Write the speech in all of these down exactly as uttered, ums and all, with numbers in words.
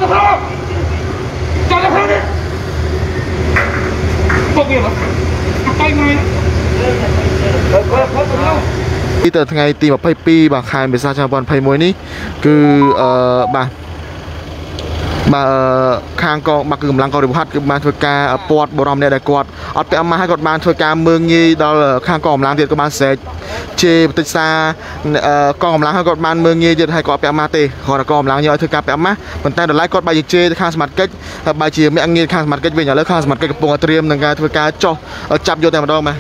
ที่แต่ไงตีแบบไพ่ปีบาคายเป็นซาชาบอลไพ่มวยนี่คือเอ่อบามาข้างกองมาคือกำลังกองดิบพัดคือมาช่วยการปอดบรมเนี่ยได้กอดเอาไปเอามาให้กอดมาช่วยการเมืองยี่ดอลข้างกองกำลังเดียดก็มาเสกเชติซากองกำลังให้กอดมาเมืองยี่เดียดให้กอดไปเอามาเตะขอนกองกำลังย่อยช่วยการไปเอามาเหมือนแต่เดี๋ยวไล่กอดใบเจข้างสมัติเกตใบเชียไม่อังเงียข้างสมัติเกตเป็นอย่างแล้วข้างสมัติเกตกระโปรงเตรียมหนึ่งการช่วยการจ่อจับโยนแต่มาดองมา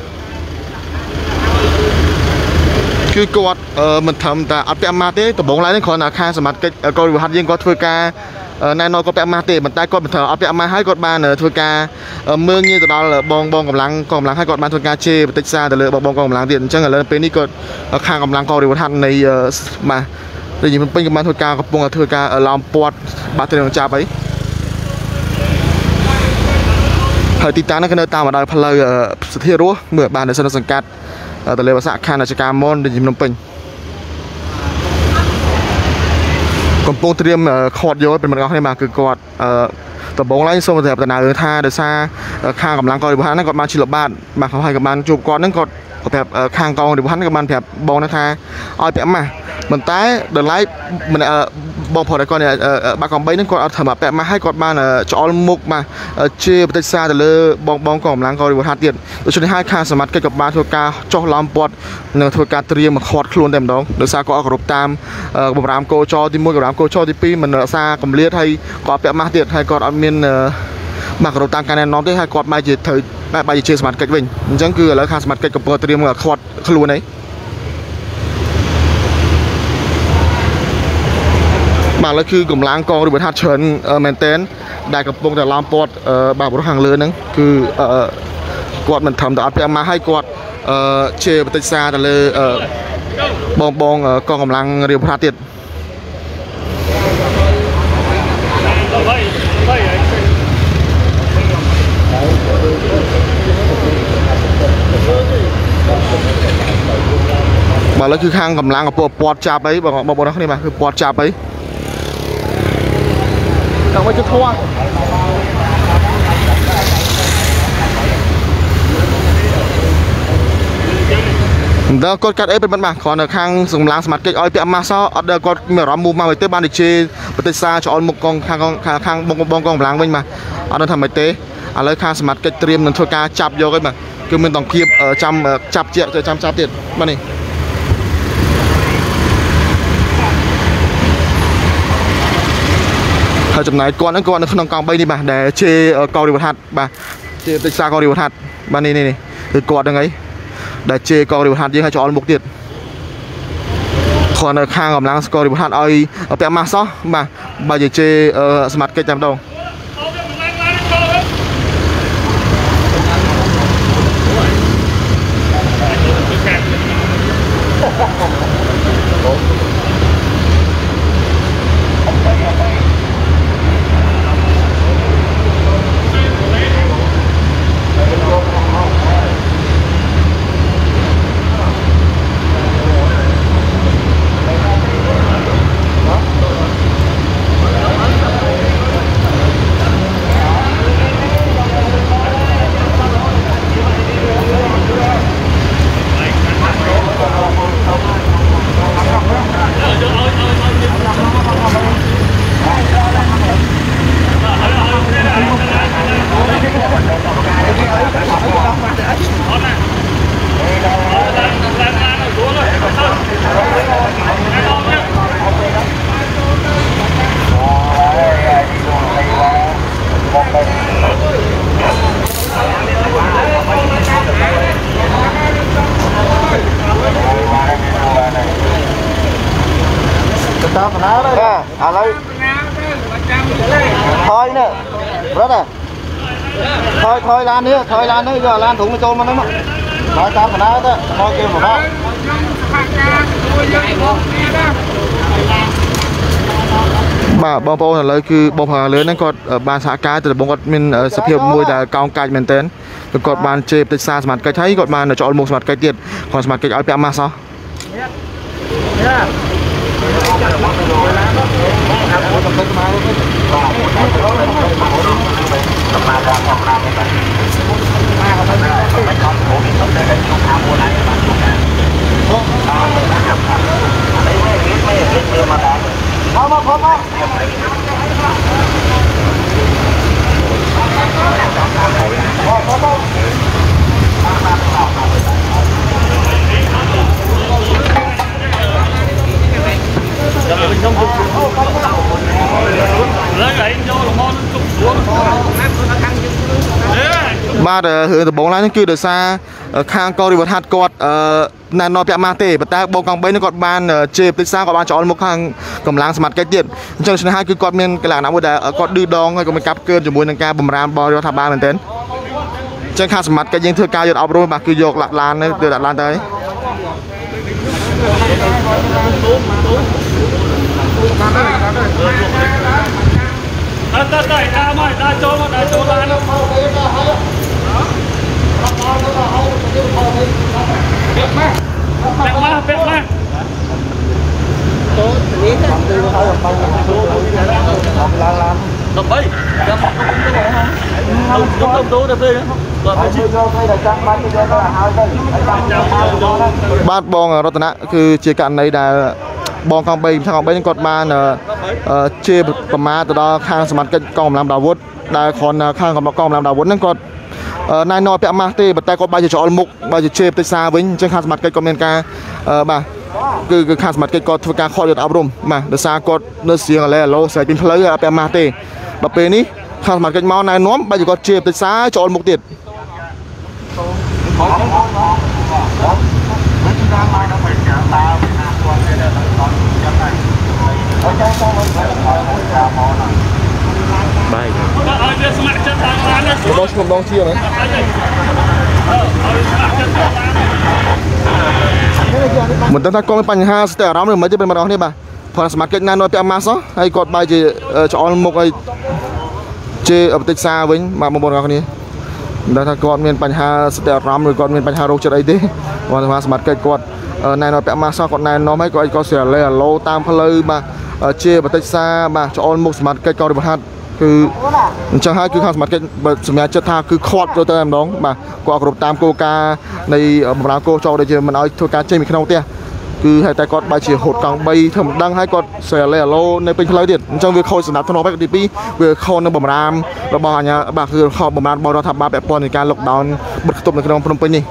คือกอดเอ่อมันทำแต่เอาไปเอามาเตะแต่บอกอะไรนั่นขอหน้าข้างสมัติเกตกอดหัดยิงกอดช่วยการนายนอยก็ไปเอามาเตะมันใต้กอดมันเถอะเอาไปเอามาให้กอดมาเนอะช่วยการเมืองยี่ตัวเราบองบองกำลังกองกำลังให้กอดมาช่วยการเชปติซาแต่เลยบองบองกองกำลังเดียนจังเลยเป็นนี่ก็ข้างกำลังกอริวทันในมาได้ยินมันเป็นกำลังช่วยการกระโปรงช่วยการลามปอดบาดเจ็บของจ่าไปเฮ้ยติดตามนั่นก็เดินตามมาได้พลายสุดที่รู้เมื่อบานในสนามสังกัดแต่เลยภาษาข้างราชการมอนได้ยินมันเป็นกองโปงเตรียมขอดโยเป็นมันก็ให้มาคือกอดแต่บงไล่โซ่แต่แต่นาเออท่าเดซ่าข้างกำลังกอดิบพันนั่นกอดมาชิลบ้านมาเขาให้กับมันจูบกอดนั่นกอดแบบข้างกองดิบพันกับมันแบบบงนะท่าเอาแบบมาเหมือนใต้เดินไล่มันบองพอได้ก่อนเนี่ยบางกองใบนั่นกอดเอาถมาแบบมาให้กอดมาจอลมุกมาเชื่อเดซ่าแต่เลยบองบองกองกำลังกอดิบพันเตียนโดยเฉพาะให้ข้างสมัติกับบ้านทัวกาจ่อลามปอดหนึ่งทัวกาเตรียมมาขอดคลุนเต็มดองเดซ่าก็เอากระรบตามบรามโกจอที่มวยกับรามโกจอที่ปีมันซากำเลียดให้กอดแบบมาเตียนให้กอดเอาเมียนมากระโดดตามการแนะนำได้ให้กอดมาเจอเธอไปเจอสมัติเกิดวิ่งจังคือแล้วข้าสมัติเกิดกับเปิดเตรียมกับขอดขลุ่นไหนมาแล้วคือกำลังกองหรือว่าทัดเชิญแมนเทนได้กับวงแต่ลามปอดบาบุรหังเลยนั่นคือกอดมันทำแต่อัดไปมาให้กอดเชปติซาแต่เลยบองบองกองกำลังเรียวพระเตียดมาแล้วคือข้างกำลังกับปอดปอดจับไปบอกบอกบอกนะนี่มาคือปอดจับไปกำลังจะทั่วเดี๋ยวกดกัดเอเป็นบันมาขอหนึ่งข้างส่งล้างสมัติเกยอ้อยเปียมาซ้ออเดอร์กดเมื่อรำมูมาไปเตะบ้านดิเชปฏิซาจอลมุกกองข้างข้างข้างบงบงกองล้างไปมาเอาเดินทำไปเตะอะไรข้างสมัติเกยเตรียมหนึ่งทัวการจับโยกันมาคือมันต้องเพียบจำจับเจี๊ยจะจำจับเด็ดมานี่เขาจำนายก่อนนั่นก่อนนั่นขนมกองใบนี่มาแต่เชกอริวทัศน์มาเชติซากอริวทัศน์มานี่นี่นี่คือกอดยังไงได้เจกอริวทัศน์ยังให้จอลมุกเด็ดคนข้างกำลังกอริวทัศน์เอาเอาแปะมาซ้อมาใบเจสมัติเกจจำตรงอะไรถอยเนี่ยรถอ่ะถอยถอยร้านนี้ถอยร้านนี้ก็ร้านถุงมันโจมมันนั่นมั้งถอยตามขนาดนั้นถอยเกี่ยวกับว่าบ่าบอลโปนเลยคือบอลพาเลยนั่นก็บานสาการแต่บอลก็มีสเปียมวยแต่กองการเหมือนเต้นก็บานเจ็บติดซาสมัติก็ใช้ก็บานจะอลมุกสมัติก็เตียดของสมัติก็เอาไปมาซะបាទរឿងដំបូងឡើងគឺដោយសារខាងកោរីវត្ថាត់គាត់ណែនាំពាក់ម៉ាស់ទេប៉ុន្តែបងកង់បីគាត់បានជេរពិសាគាត់បានចោលមុខខាងកម្លាំងសមត្ថកិច្ចទៀតអញ្ចឹងឆ្នេះហើយគឺគាត់មានកលៈណាមួយដែលគាត់ឌឺដងហើយក៏មានកាប់កើនជាមួយនឹងការបំរាមរបស់រដ្ឋាភិបាលមែនទែនអញ្ចឹងខាងសមត្ថកិច្ចយើងធ្វើការយកអប់រំបាទគឺយកឡាក់ឡានទៅដាក់ឡានទៅអត់ទៅតាមមកដាក់ចូលមកដាក់ចូលឡានពាក់ម៉ាស់ពាក់ម៉ាស់ពាក់ម៉ាស់ចូលនេះទៅទៅឲ្យបងចូលឡើងឡានដល់បីចាំមកទៅទៅទៅទៅទៅគាត់ទៅចូលទៅដល់ចាំបាច់ទៅយកទៅឲ្យទៅបាទបងរតនៈគឺជាករណីដែលបងកង់បីខាងកង់បីគាត់បានជាប្រមាថទៅដល់ខាងសមាជិកកងកម្លាំងដាវុធដែលគ្រាន់ខាងកងកម្លាំងដាវុធហ្នឹងគាត់ណែនាំពាក់ម៉ាស់ទេប៉ុន្តែគាត់បែរជាច្អល់មុខបែរជាជេរផ្ទៃសារវិញអញ្ចឹងខាងសមាជិកគាត់មានការបាទគឺគឺខាងសមាជិកគាត់ធ្វើការខកយកអប់រំបាទដោយសារគាត់នៅសៀងអាឡែឡូស្រែកពីផ្លូវអត់ពាក់ម៉ាស់ទេដល់ពេលនេះខាងសមាជិកមកណែនាំបែរជាគាត់ជេរផ្ទៃសារច្អល់មុខទៀតបាយឲ្យវាស្ម័គ្រចិត្តតាមឡានណាបងស្គមបងជាហ្នឹងមិនដឹងថាកងមានបញ្ហាស្ទើរអារម្មណ៍ឬមិនទេពេលម្ដងនេះបាទព្រោះសមាជិកណានៅពាក់ម៉ាស់សោះហើយគាត់បាយជាច្អល់មុខឲ្យជេរបន្តិចសារវិញបាទបងប្អូនទាំងគ្នាមិនដឹងថាគាត់មានបញ្ហាស្ទើរអារម្មណ៍ឬគាត់មានបញ្ហារោគចិត្តអីទេគាត់ថាសមាជិកគាត់ណែនាំពាក់ម៉ាស់សោះគាត់ណែនាំឲ្យគាត់គាត់ស្រាលេអាឡូតាមផ្លូវបាទជាបន្តិចសារបាទច្អល់មុខសមាជិកកងរិបហាត់គឺអញ្ចឹងហើយគឺខាងសមាជិកសម្រាប់ចិត្តថាគឺខាត់ទៅតែម្ដងបាទគាត់គ្រប់តាមគោលការណ៍នៃបម្រើគោលចោលដែលជាមិនឲ្យធ្វើការចេញពីក្នុងផ្ទះគឺហើយតែគាត់បែរជាហូតកង់បីធ្វើមិនដឹងហើយគាត់ស្រាលេអាឡូនៅពេញផ្លូវទៀតអញ្ចឹងវាខូចសម្រាប់ធ្នាប់ទីពីរវាខូចនៅបម្រាមរបស់អាជ្ញាបាទគឺខូចបម្រាមរបស់រដ្ឋាភិបាលពាក់ព័ន្ធនឹងការ lockdown បិទគប់នៅក្នុងភ្នំពេញនេះ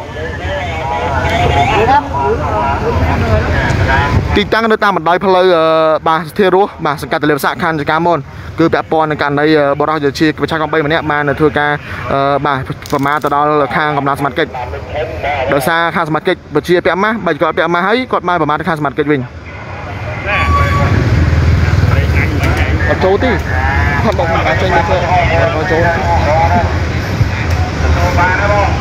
ទីតាំងនៅតាមបណ្ដោយផ្លូវបាទស្ថិររស់បាទសង្កាត់ទលេសាខណ្ឌចកាមនគឺពាក់ព័ន្ធនឹងករណីបរិយាជាប្រជាកងបីម្នាក់បានធ្វើការបាទប្រមាថទៅដល់ខាងកម្លាំងសមាជិកដោយសារខាងសមាជិកប្រជាពាក់ម៉ាស់បើគាត់ពាក់ម៉ាស់ហើយគាត់បានប្រមាថទៅខាងសមាជិកវិញអត់ចូលទេគាត់บอกមិនអាចចេញមកធ្វើចូលបានទេបង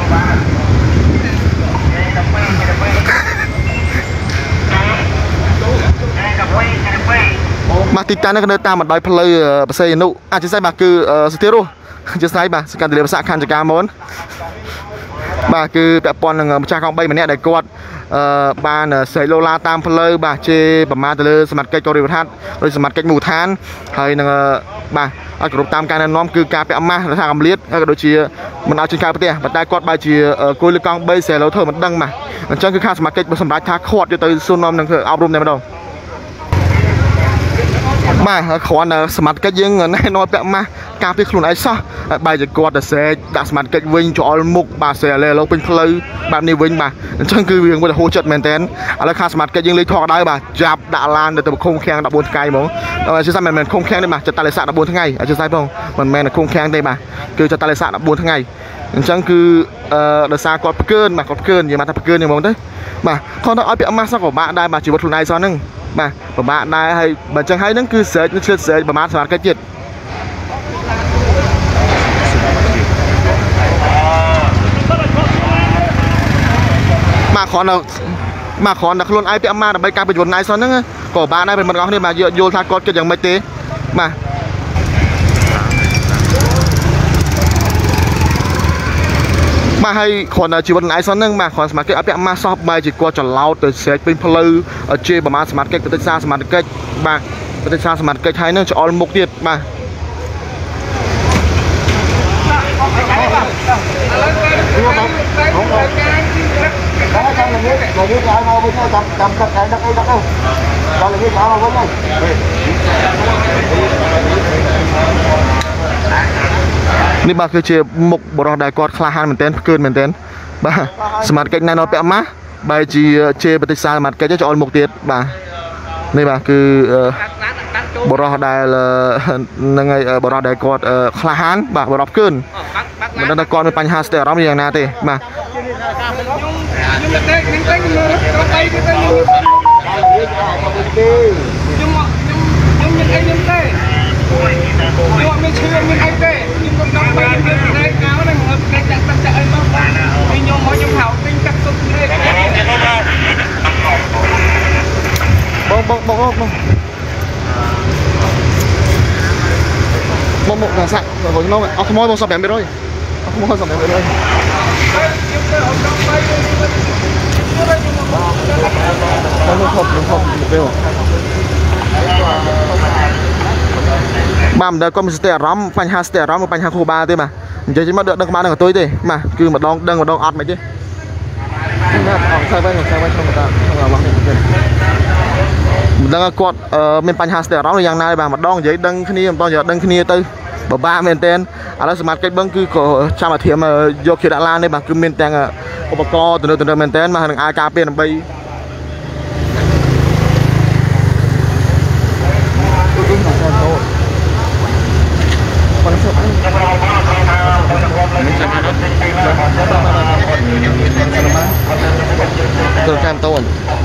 មកទីតាំងនេះនៅតាមបណ្ដោយផ្លូវបសេនុអាចស្អីបាទគឺស្ថិររស់ជាស្អីបាទសង្កាត់ទលេសាខណ្ឌចកាមនបាទគឺពាក់ព័ន្ធនឹងម្ចាស់កង់បីម្នាក់ដែលគាត់បានស្រែកឡូឡាតាមផ្លូវបាទជេរប្រមាថទៅលើសមាជិកកងរិវត្ថាត់ដោយសមាជិកមូលដ្ឋានហើយនឹងបាទឲ្យគ្រប់តាមការណែនាំគឺការពាក់ម៉ាស់រដ្ឋាភិបាលកម្ពុជាហើយក៏ដូចជាមិនឲ្យចេញក្រៅផ្ទះប៉ុន្តែគាត់បែរជាគួយលើកង់បីស្រែកឡូធ្វើមិនដឹងបាទអញ្ចឹងគឺខាងសមាជិកសម្រាប់ថាខាត់យកទៅសួរនាំនឹងអប់រំតែម្ដងបាទគ្រាន់តែសមាជិកយើងណែនាំពាក់ម៉ាស់ការពារខ្លួនឯងសោះបែរជាគាត់តែស្រែកដាក់សមាជិកវិញច្អល់មុខបាទស្រែឡេឡូពេញផ្លូវបែបនេះវិញបាទអញ្ចឹងគឺវាមួយទៅហូរចិត្តមែនតើឥឡូវខាងសមាជិកយើងលេខថកដៅបាទចាប់ដាក់ឡានទៅឃុំឃាំងដប់បួនថ្ងៃហ្មងអញ្ចឹងមិនមែនឃុំឃាំងទេបាទចតាលេសាដប់បួនថ្ងៃអញ្ចឹងស្អីផងមិនមែនឃុំឃាំងទេបាទគឺចតាលេសាដប់បួនថ្ងៃអញ្ចឹងគឺដោយសារគាត់ផ្កើនបាទគាត់ផ្កើននិយាយមកថាផ្កើនហ្មងទៅបាទគាត់ទៅឲ្យពាក់ម៉ាស់សោះក៏បាក់ដែរបាទជីវិតខ្លួនឯងសោះហ្នឹងបាទពិបាកដែរហើយបើអញ្ចឹងហើយហ្នឹងគឺស្រែកនឹងឆ្លៀតស្រែកប្រមាថសមាជិកទៀតមកគ្រាន់តែមកគ្រាន់តែខ្លួនឯងពាក់ម៉ាស់ដើម្បីការប្រយុទ្ធណៃសោះហ្នឹងក៏បានដែរមិនបងប្អូននេះបាទយល់ថាគាត់គិតយ៉ាងម៉េចទេបាទបាទហើយគ្រាន់តែជីវិតណៃសោះហ្នឹងបាទគ្រាន់សមាជិកឲ្យពាក់ម៉ាស់សោះបែរជាគាត់ច្រឡោតទៅស្រែកពេញផ្លូវជេរប្រមាថសមាជិកទៅតិចសារសមាជិកបាទប្រតិឆាសមាជិកហើយនឹងច្អល់មុខទៀតបាទនេះបាទគឺជាមុខបរិះដែលគាត់ក្លាហានមែនទែនផ្កើនមែនទែនបាទសមាជិកណែនពាក់ម៉ាស់បែរជាជាប្រតិសាសមាជិកច្អល់មុខទៀតបាទនេះបាទគឺបរិះដែលនឹងហើយបរិះដែលគាត់ក្លាហានបាទបរិះផ្កើនមិនដឹងថាគាត់មានបញ្ហាស្ទើរអារម្មណ៍យ៉ាងណាទេបាទបងបងបងបងបងមកដល់សាក់បងខ្ញុំអត់ខ្មោចបងសប់ប្រាំរយអត់ខ្មោចសប់ប្រាំរយបងមកហប់ហប់ទៅបាទមិនដែលគាត់មានស្ទើរអារម្មណ៍បញ្ហាស្ទើរអារម្មណ៍បញ្ហាខួរក្បាលទេបាទនិយាយមកដឹងក្បាលនឹងកតុយទេបាទគឺម្ដងដឹងម្ដងអត់មិនទេបាទអត់ខ្សែវិញខ្សែវិញក្នុងតាក្នុងអារម្មណ៍នេះមិនដឹងគាត់មានបញ្ហាស្ទើរអារម្មណ៍យ៉ាងណាទេបាទម្ដងនិយាយដឹងគ្នាម្ដងនិយាយដឹងគ្នាទៅបបាមែនតើឥឡូវសមាជិកបឹងគឺក៏ចាំអាធិមយកជាដាក់ឡានទេបាទគឺមានទាំងឧបករណ៍ទៅទៅមែនតើបាទនឹងអាចការពារដើម្បីទៅតាមតូន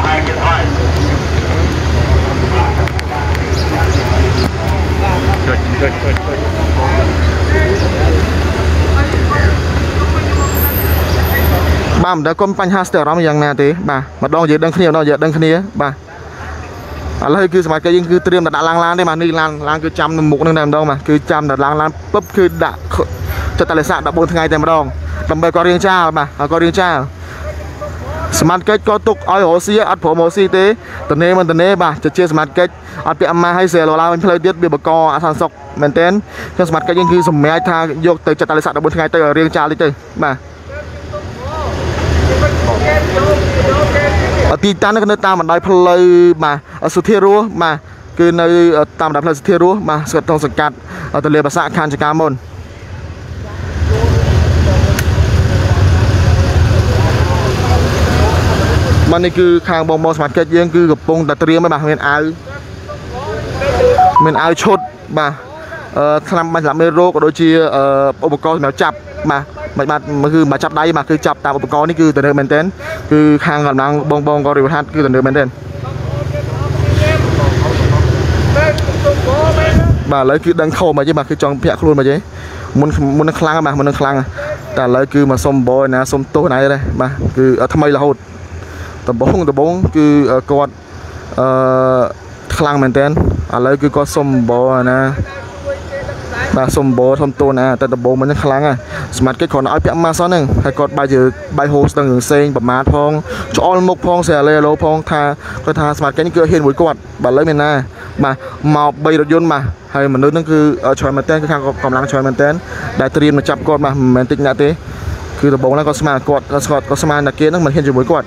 បាទមិនដែលគុំបញ្ហាស្ទើរអារម្មណ៍យ៉ាងណាទេបាទម្ដងនិយាយដឹងគ្នាម្ដងនិយាយដឹងគ្នាបាទឥឡូវគឺសមាជិកយើងគឺត្រៀមដាក់ឡើងឡានទេបាទនេះឡានឡានគឺចាំនៅមុខនឹងតែម្ដងបាទគឺចាំដាក់ឡើងឡានពឹបគឺដាក់ចិត្តតលេសាដប់បួនថ្ងៃតែម្ដងដើម្បីគាត់រៀងចាលបាទហើយគាត់រៀងចាលសមាជិកក៏ទុកឲ្យរស់ស៊ីអត់ព្រមរស់ស៊ីទេតនេមិនតនេបាទជាសមាជិកអត់ពាក់អាម៉ាឲ្យសេឡូឡាវិញផ្លូវទៀតវាបកអសន្តិសុខមែនតើចឹងសមាជិកយើងគឺសម្រាប់ថាយកទៅចិត្តតលេសាដប់បួនថ្ងៃទៅរៀងចាលតិចទៅបាទអទីតាននៅតាមបណ្ដោយផ្លូវបាទសុធារស់បាទគឺនៅតាមបណ្ដោយផ្លូវសុធារស់បាទស្ថិតក្នុងសង្កាត់ទលេបាសាក់ខណ្ឌចង្ការមុនបាទនេះគឺខាងបងបងសមាជិកយើងគឺកំពុងតែត្រៀមហើយបាទមានអាវមានអាវឈុតបាទអឺថ្នាំបាញ់សម្រាប់មេរោគក៏ដូចជាឧបករណ៍សម្រាប់ចាប់បាទមិនបាទគឺមកចាប់ដៃបាទគឺចាប់តាមឧបករណ៍នេះគឺទៅនៅមែនទែនគឺខាងកម្លាំងបងបងក៏រិវហាត់គឺទៅនៅមែនទែនបាទឥឡូវគឺដឹងខំមកទេបាទគឺចង់ភាក់ខ្លួនមកទេមុនមុននឹងខ្លាំងបាទមុននឹងខ្លាំងតែឥឡូវគឺមកសុំបយណាសុំទោសណាទេបាទគឺថ្មីរហូតដំបងដំបងគឺគាត់អឺខ្លាំងមែនទែនឥឡូវគឺគាត់សុំបយណាបាទសុំបោធំតូនណាតែដំបងមិនខ្លាំងហ่ะសមាជិកគ្រាន់តែឲ្យពាក់ម៉ាស់ហ្នឹងហើយគាត់បាយជាបាយហូស្ដឹងរឿងផ្សេងប្រមាថផងច្អល់មុខផងសេឡេឡូផងថាគាត់ថាសមាជិកនេះគឺហ៊ានមួយគាត់បាទលើមានណាបាទមកបីរថយន្តបាទហើយមនុស្សហ្នឹងគឺច្រើនមែនតើគឺខាងកម្លាំងច្រើនមែនតើដែលត្រៀមមកចាប់គាត់បាទមិនមែនតិចណាស់ទេគឺដំបងហ្នឹងគាត់ស្មានគាត់គាត់គាត់ស្មានតែគេហ្នឹងមិនហ៊ានជាមួយគាត់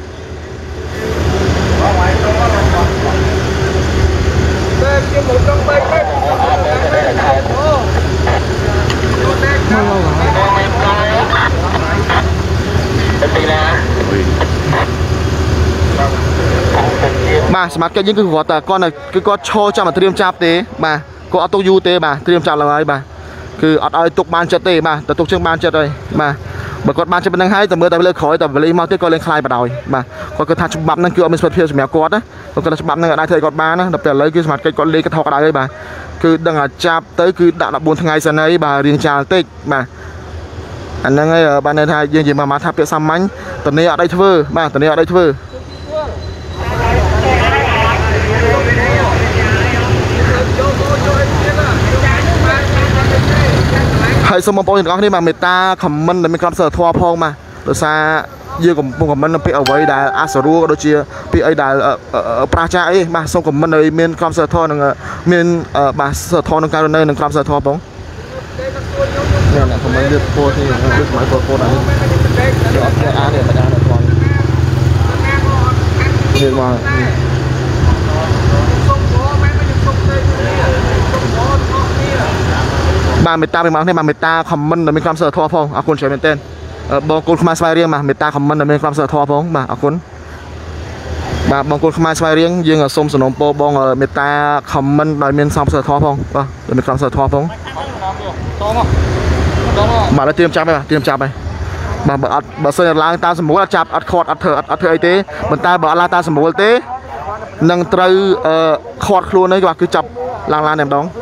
បាទសមាជិកយើងគឺគាត់តែគាត់គឺគាត់ឈរចាំមកត្រៀមចាប់ទេបាទគាត់អត់ទុកយូរទេបាទត្រៀមចាប់ឡើងហើយបាទគឺអត់ឲ្យទុកបានចិត្តទេបាទតែទុកជើងបានចិត្តហើយបាទបើគាត់បានចិត្តប៉ុណ្្នឹងហើយតែមើលតែលើក្រោយតែវេលាមកទៀតគាត់លេងខ្លាយបដ ாய் បាទគាត់គិតថាច្បាប់ហ្នឹងគឺអត់មានសុខភាពសម្រាប់គាត់ណាគាត់គិតថាច្បាប់ហ្នឹងអាចធ្វើឲ្យគាត់បានណាដល់ពេលឥឡូវគឺសមាជិកគាត់លេងកថោកដៅហើយបាទគឺដឹងថាចាប់ទៅគឺដាក់ដប់បួនថ្ងៃសិនហើយបាទរៀងចាលតិចបាទអាហ្នឹងហើយបានន័យថាយើងនិយាយមកថាពាក្យសាមញ្ញតនីអត់អីធ្វើបាទតនីអត់អីធ្វើហើយសូមបងប្អូនទាំងអស់គ្នាបាទមេត្តាខមមិនដែលមានក្រមសីលធម៌ផងបាទដោយសារយើងកំពុងខមមិនពាក្យអ្វីដែលអាសរួក៏ដូចជាពាក្យអីដែលប្រាចាអីបាទសូមខមមិនឲ្យមានក្រមសីលធម៌និងមានបាទសីលធម៌ក្នុងការរស់នៅនិងក្រមសីលធម៌ផងនេះអ្នកខមមិនលើកពោនេះលើកស្មៅពោពោនេះយកអត់អានេះបញ្ញានៅផងនេះមកបាទមេត្តាពីមកនេះបាទមេត្តាខមមិនដែលមានក្រមសីលធម៌ផងអរគុណច្រើនមែនទែនបងកូនខ្មែរស្វាយរៀងបាទមេត្តាខមមិនដែលមានក្រមសីលធម៌ផងបាទអរគុណបាទបងកូនខ្មែរស្វាយរៀងយើងសូមសំណូមពរបងមេត្តាខមមិនដែលមានក្រមសីលធម៌ផងបាទដែលមានក្រមសីលធម៌ផងបាទត្រៀមចាប់ហើយបាទត្រៀមចាប់ហើយបាទបើអត់បើសិនឡើងតាមសម្រួលអត់ចាប់អត់ខាត់អត់ធ្វើអត់ធ្វើអីទេប៉ុន្តែបើអត់ឡើងតាមសម្រួលទេនឹងត្រូវខាត់ខ្លួននេះបាទគឺចាប់ឡើងឡើងតែម្ដង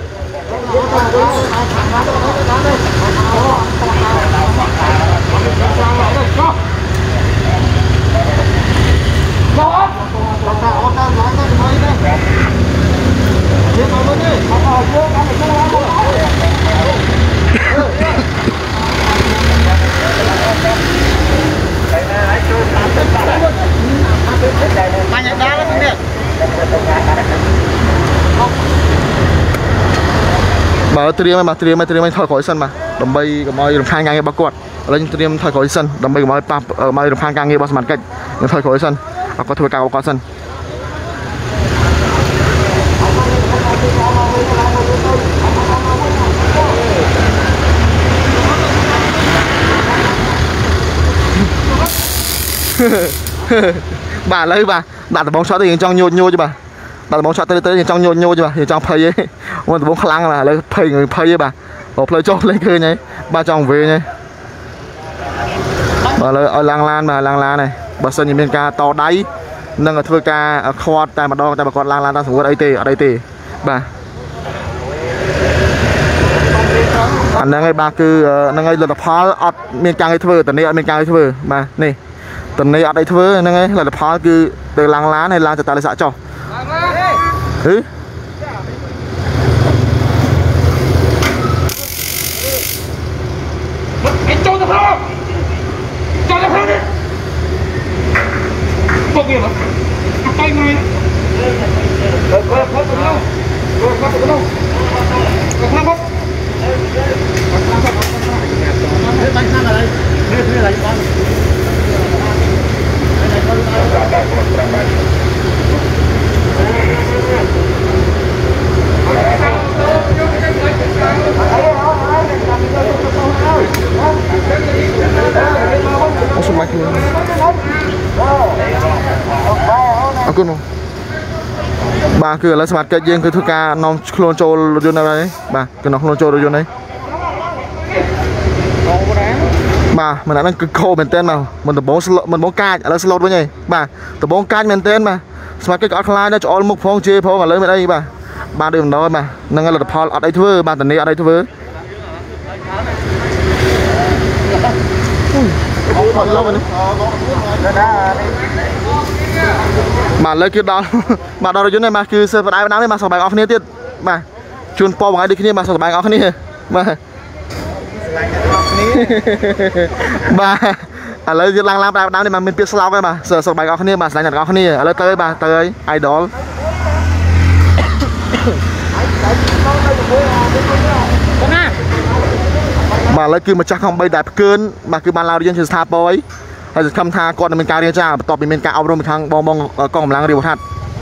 banyak dalam iniបើត្រៀមមកត្រៀមមកត្រៀមថយក្រោយសិនបាទដើម្បីកុំឲ្យរំខានការងាររបស់គាត់ឥឡូវខ្ញុំត្រៀមថយក្រោយសិនដើម្បីកុំឲ្យប៉ះមករំខានការងាររបស់សមាជិកខ្ញុំថយក្រោយសិនអត់គាត់ធ្វើការរបស់គាត់សិនបាទឥឡូវបាទដាក់ដបងឆក់ទៅយើងចង់ញោចញោចបាទដាក់ដបងឆក់ទៅទៅយើងចង់ញោចញោចបាទយើងចង់ភ័យឯងមកដបងខ្លាំងបាទឥឡូវភ័យភ័យឯងបាទបើផ្លូវចុះលេងឃើញហើយបាទចង់វិញហើយបាទឥឡូវឲ្យឡើងឡានបាទឡើងឡានហើយបើសិនជាមានការតដៃនឹងធ្វើការខាត់តែម្ដងតែបើគាត់ឡើងឡានតាមសង្កត់អីទេអត់អីទេបាទអាហ្នឹងហើយបាទគឺហ្នឹងហើយលទ្ធផលអត់មានការងារធ្វើតនេះអត់មានការងារធ្វើបាទនេះតនេះអត់អីធ្វើហ្នឹងហើយលទ្ធផលគឺទៅឡើងឡានហើយឡើងទៅតាលិសាចុះហឺចូលទៅផងចូលទៅផងនេះពុកវាមកទៅមកទៅគាត់គាត់ទៅនោះគាត់គាត់ទៅនោះគាត់ខ្លាំងគាត់នេះបាញ់ខាងអីនេះនេះអីបងអូសុំមកខ្លួនអរគុណបាទគឺឥឡូវសមាជិកយើងគឺធ្វើការនាំខ្លួនចូលរថយន្តហើយបាទគឺនាំខ្លួនចូលរថយន្តហើយបាទមិនហ្នឹងគឺខោមែនតើមកមិនដំបងមិនដំបងកាចឥឡូវស្លូតវិញហើយបាទដំបងកាចមែនតើបាទសមាជិកក៏អត់ខ្លាចដែរច្អល់មុខផងជេរផងឥឡូវមិនអីបាទបាទដូចម្ដងបាទហ្នឹងលទ្ធផលអត់អីធ្វើបាទតនេះអត់អីធ្វើបាទឥឡូវគឺដល់បាទដល់រថយន្តនេះបាទគឺសើបដៅដើមនេះបាទសប្បាយអស់គ្នាទៀតបាទជូនពរបងឯងដូចគ្នាបាទសប្បាយអស់គ្នាបាទបាទឥឡូវយើងឡើងឡើងដើមដើមនេះមកមានពាក្យស្លោកហើយបាទសប្បាយអស់គ្នាបាទស្លាញ់អ្នកទាំងអស់គ្នាឥឡូវទៅហើយបាទទៅហើយ idol បាទឥឡូវគឺម្ចាស់ខំបីដែលផ្កើនបាទគឺបានឡើងរៀនជាស្ថាពរអីហើយសង្ឃឹមថាគាត់នឹងមានការរៀនចាបន្ទាប់ពីមានការអប់រំពីខាងបងបងកងកម្លាំងរាជវុធ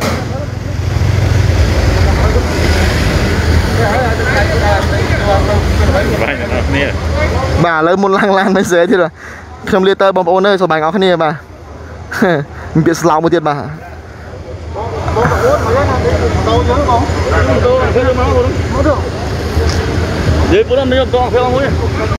បាទឥឡូវមុនឡើងឡានមិនស្អីទៀតខ្ញុំលាទៅបងប្អូនអើយសប្បាយអស់គ្នាបាទមានពាក្យស្លោកមួយទៀតបាទបងប្អូនមកណាទៅយើងបងទៅទៅមកមកទៅនិយាយពុននេះយកកងផ្លូវមួយ